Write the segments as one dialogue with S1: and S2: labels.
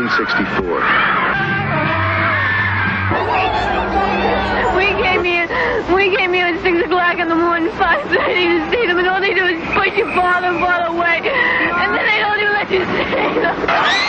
S1: 1964.
S2: We came here at 6 o'clock in the morning, 5:30 to see them, and all they do is push you farther and farther away, and then they don't even let you see them.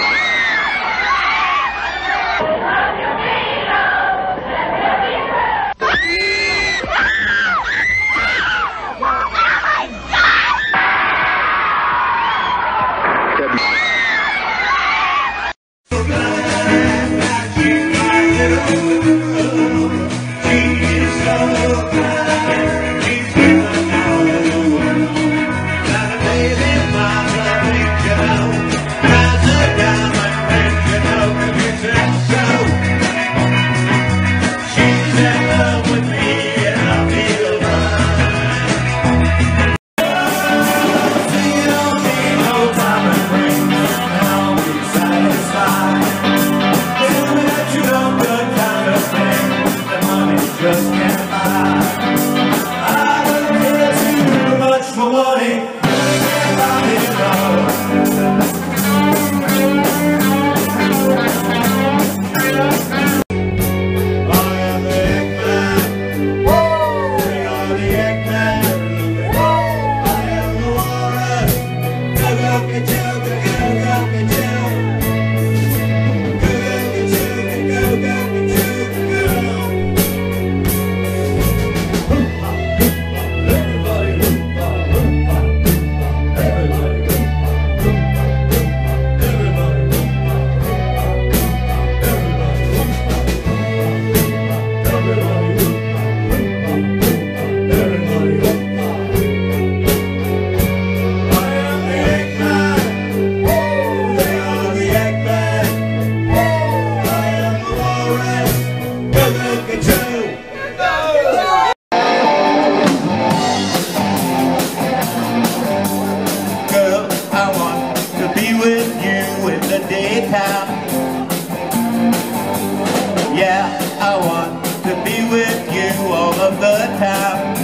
S3: Yeah, I want to be with you all of the time.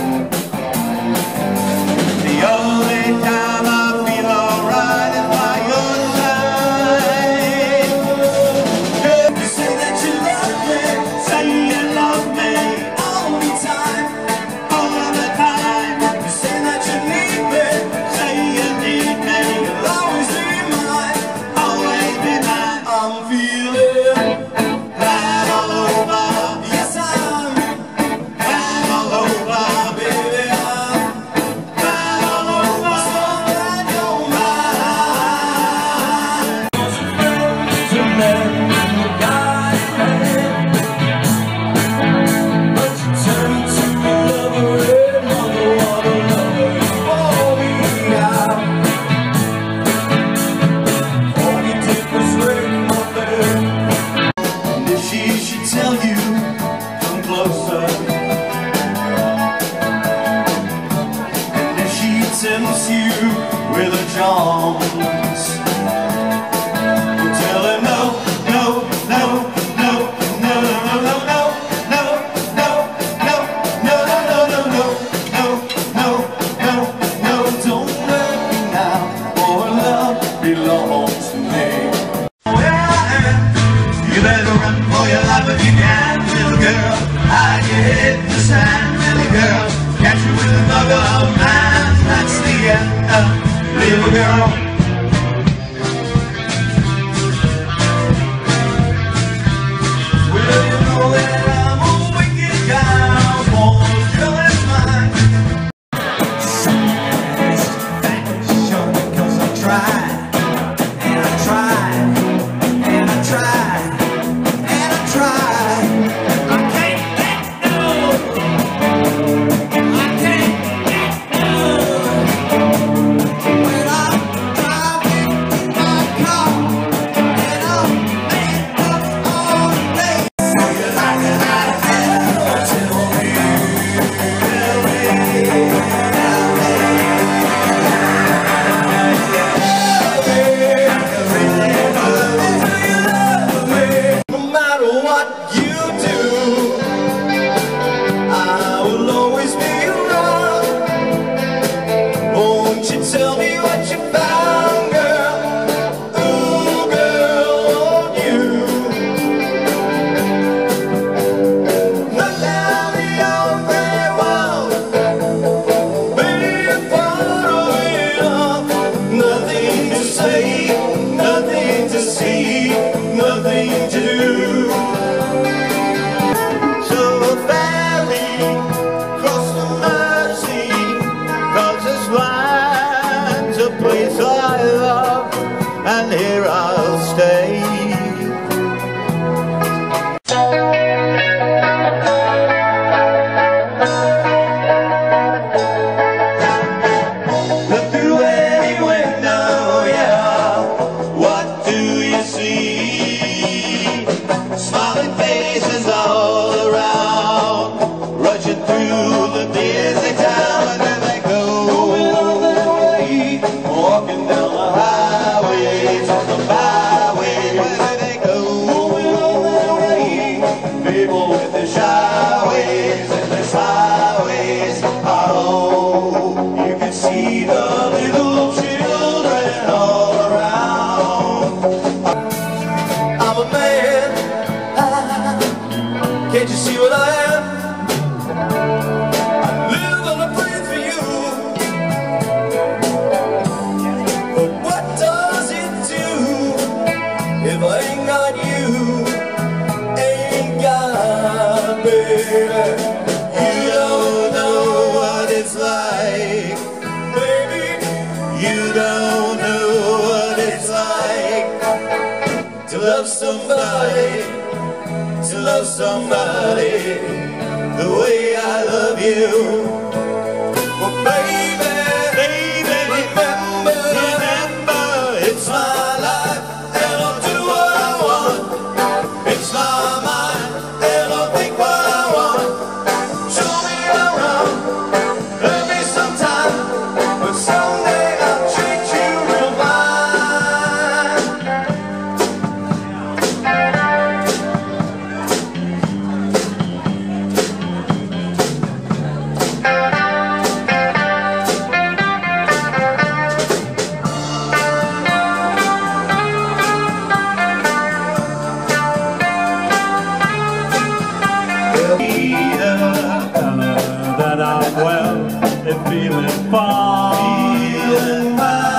S3: The only time I feel alright is by your side. You say that you love me, say you love me all the time, all of the time. You say that you need me, say you need me. You'll always be mine, always be mine. I'm feeling that all over. Yes, I'm that all over, baby. I'm that all over. So that you're mine. To let you guide me, but you turn to a lover and another lover for me out. For you take this break, my baby. And if she should tell you, come closer. And if she tempts you with her charms, well, tell her no, no, no, no, no, no, no, no, no, no, no, no, no, no, no, no, no, no, don't hurt me now, for love belongs to me. Where I am, you better run for your life if you can, little girl. Hide your head in the sand, little girl. Catch you with another man, that's the end, little girl. Well, you know that I'm a wicked guy, for a girl that's mine. Satisfaction, because I tried, and I tried, and I tried, and I tried. I can't get no. I can't get no. When I'm driving my car and I'm made up all day. So you like it like that? Tell me, no matter what you do, I will always be around. Won't you tell me what you found, girl? Ooh, girl, won't you? love somebody, to love somebody the way I love you. Well, baby, remember, it's my life, and I'll do what I want. It's my mind, and I'll think what I want. Show me around, hurt me sometime, but someday I'll treat you real fine.
S1: That I'm well and feeling fine.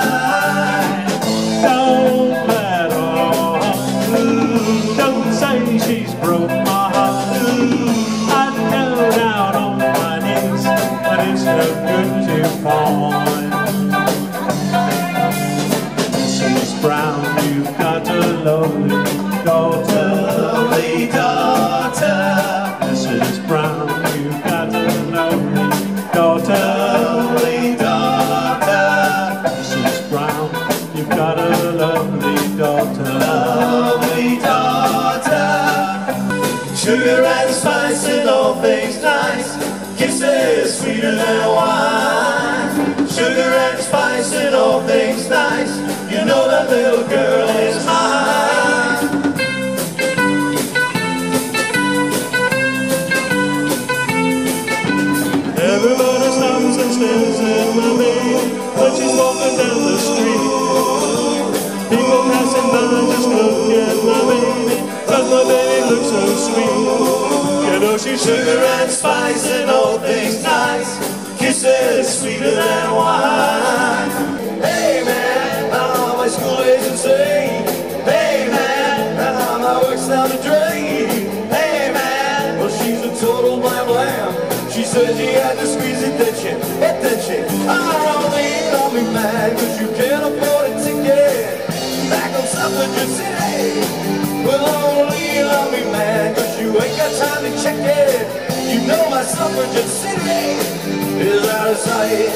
S1: Don't let her, don't say she's broke my heart. I'd go down on my knees, but it's no good to find. Mrs. Brown, you've got a lovely daughter. Lovely daughter. Mrs. Brown, you've got a lovely daughter. Lovely daughter. Mrs. Brown, you've got a lovely daughter. Lovely daughter. Sugar and spice and all things nice. Kisses sweeter than wine. Sugar and spice and all things nice. You know that little girl is mine. Everybody stops and stares at my baby when she's walking down the street. People passing by just look at my baby, 'cause my baby looks so sweet. You know she's
S3: Sugar and spice and all things nice. Kisses sweeter than wine. Hey man, now my school days insane. Hey man, now my work's down the drain. Hey man, well she's a total blam blam. She said she had to squeeze it, then she hit that shit. Don't lean on me, man, 'cause you can't afford a ticket back on Suffragette City. Well, don't lean on me, man, 'cause you ain't got time to check it. You know my Suffragette City is out of sight.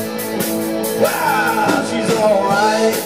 S3: Wow, she's alright.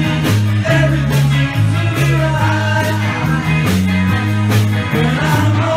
S4: I'm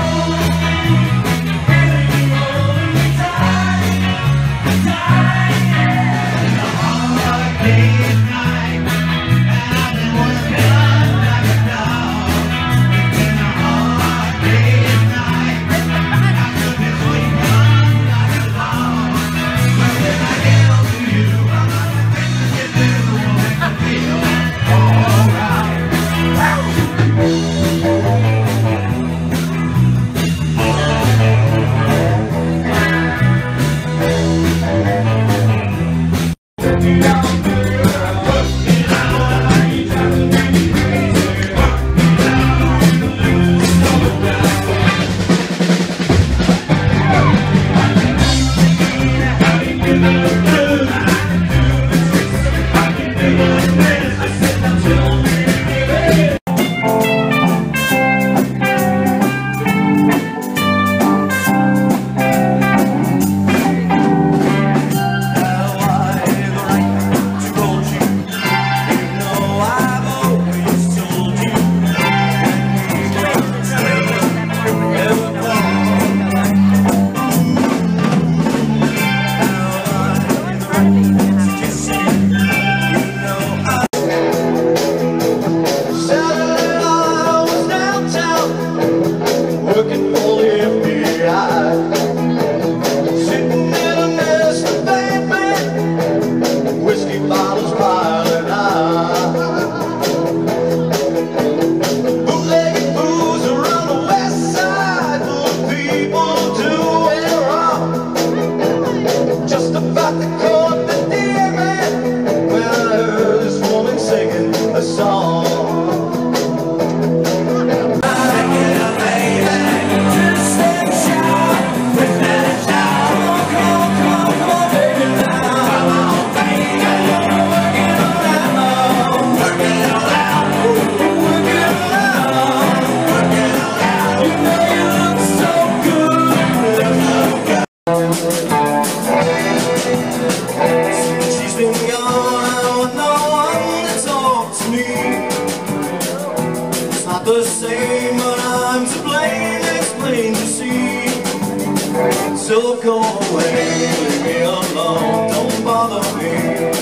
S3: So go away, leave me alone, don't bother me.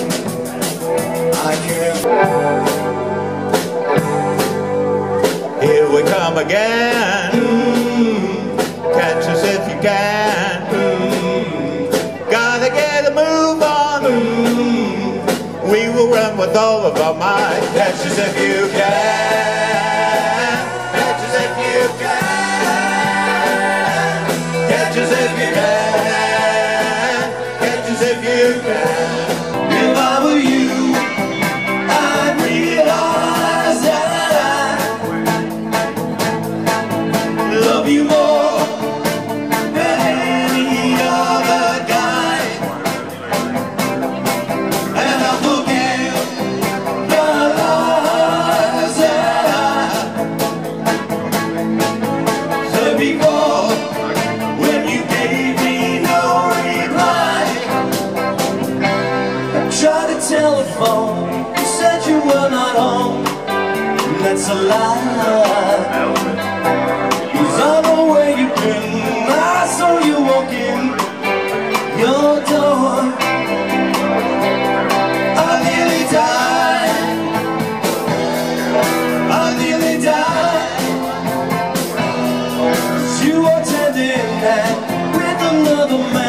S3: I can't.
S4: Here we come again. Catch us if you can. Gotta get a move on. We will run with all of our might. Catch us if you can. Catch us if you can. Catch us if you can. Catch us if you can.
S3: If I were you, I'd realize that I love you more than any other guy. And I look in the eyes that I said before, when you gave me no reply. I tried to telephone, you said you were not home. That's a lie. 'Cause I know where you've been. I saw you walk in your door. I nearly died. I nearly died. 'Cause you were tending that with another man.